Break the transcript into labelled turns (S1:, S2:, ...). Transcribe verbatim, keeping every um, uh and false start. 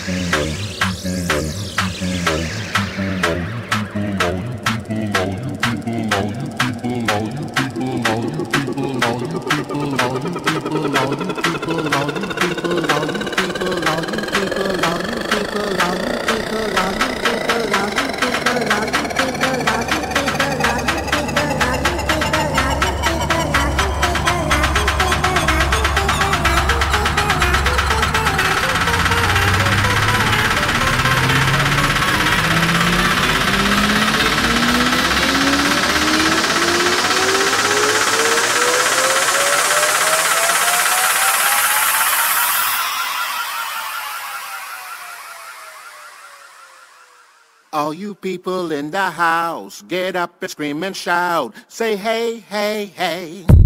S1: All you people in the house, get up and scream and shout. Say hey, hey, hey.